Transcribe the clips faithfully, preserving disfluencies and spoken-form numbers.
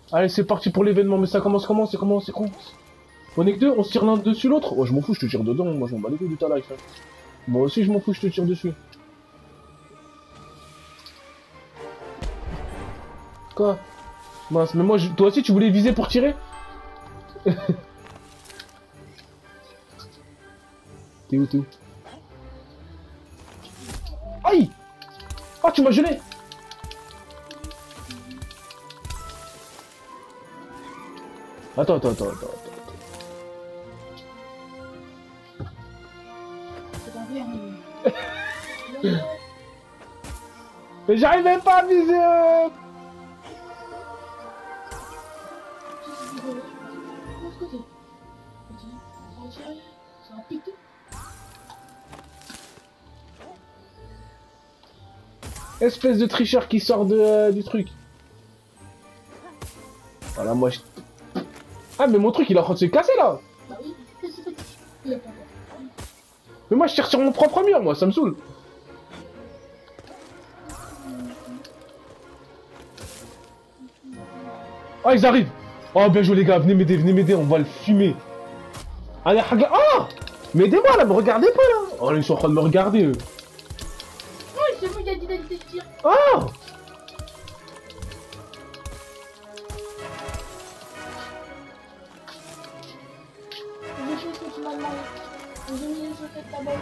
Allez, c'est parti pour l'événement, mais ça commence comment? C'est comment? C'est con. On est que deux, on se tire l'un dessus l'autre? Oh, je m'en fous, je te tire dedans, moi je m'en bats les couilles de ta life. Hein. Moi aussi, je m'en fous, je te tire dessus. Quoi? Mince, mais moi, je... toi aussi, tu voulais viser pour tirer? T'es où, t'es où? Aïe! Oh, tu m'as gelé! Attends, attends, attends, attends, attends. Mais j'arrivais pas à viser! Espèce de tricheur qui sort de, euh, du truc. Voilà, moi je... Ah, mais mon truc il est en train de se casser là. Bah oui. Mais moi je tire sur mon propre mur, moi, ça me saoule. Ah, ils arrivent. Oh, bien joué les gars, venez m'aider, venez m'aider, on va le fumer. Allez, regarde. Oh, mais aidez-moi là, me regardez pas là. Oh, ils sont en train de me regarder eux. Oh, c'est bon, il a dit d'aller de tir. Oh. J'ai fait ce que tu m'as demandé. J'ai mis les chaussettes de ta bosse.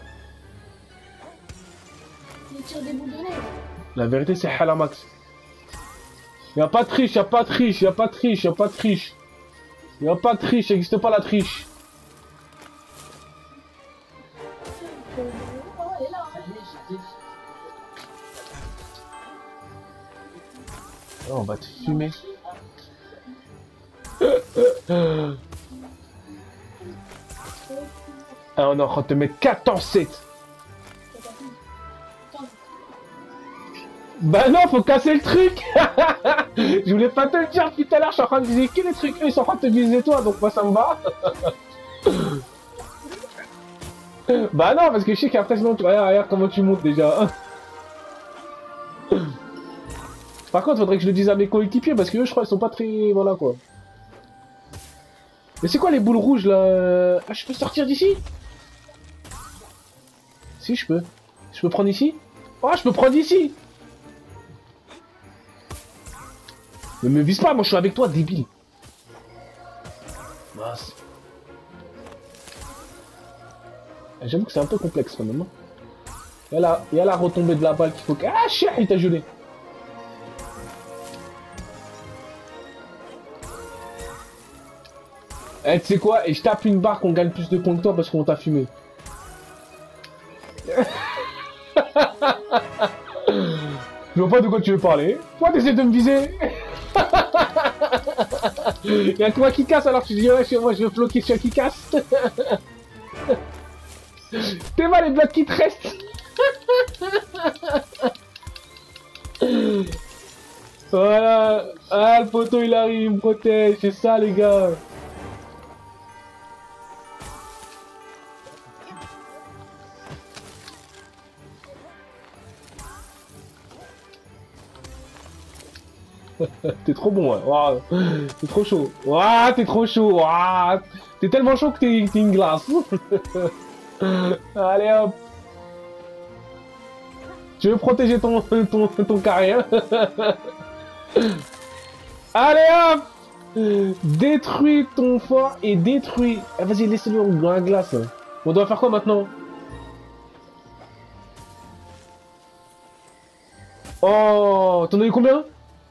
Les tirs des boules de neige. La vérité, c'est Halamax. Y'a pas de triche, y'a pas de triche, y'a pas de triche, y'a pas de triche. Y'a pas de triche, n'existe pas la triche. Oh, elle est là. Oh, on va te fumer. Ah, on est en train de te mettre quatre en sept. Bah non, faut casser le truc. Je voulais pas te le dire tout à l'heure, je suis en train de viser que les trucs, eux ils sont en train de te viser toi, donc moi ça me va. Bah non, parce que je sais qu'après sinon, tu... regarde, regarde comment tu montes déjà. Par contre, faudrait que je le dise à mes coéquipiers, parce que eux je crois ils sont pas très... voilà quoi. Mais c'est quoi les boules rouges là? Ah, je peux sortir d'ici? Si, je peux. Je peux prendre ici? Oh, je peux prendre ici! Ne me vise pas, moi je suis avec toi, débile. Mince. J'avoue que c'est un peu complexe quand même. Hein. Il y a la, il y a la retombée de la balle qu'il faut que... Ah, chien, il t'a gelé. Eh, tu sais quoi? Et je tape une barre qu'on gagne plus de points que toi parce qu'on t'a fumé. Je vois pas de quoi tu veux parler. Toi, t'essaies de me viser. Y'a que moi qui casse alors tu dis ouais, moi je veux bloquer celui qui casse. T'es mal les blocs qui te restent. Voilà. Ah, le poteau il arrive, il me protège. C'est ça les gars. T'es trop bon, ouais. Wow. T'es trop chaud. Wow, t'es trop chaud. Wow. T'es tellement chaud que t'es une glace. Allez hop. Tu veux protéger ton, ton, ton carré. Allez hop. Détruis ton fort et détruis. Ah, vas-y, laissez-le dans la glace. On doit faire quoi maintenant? Oh, t'en as eu combien?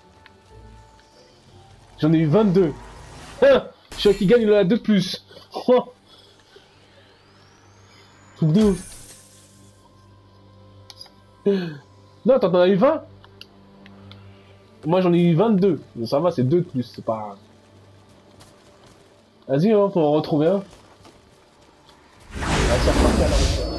J'en ai eu vingt-deux. Ah, celui qui gagne, il en a deux de plus. Oh. Truc de ouf. Non, t'en as eu vingt? Moi, j'en ai eu vingt-deux. Mais ça va, c'est deux de plus, c'est pas... Vas-y, hein, faut en retrouver un. Ah, c'est reparti à la recherche.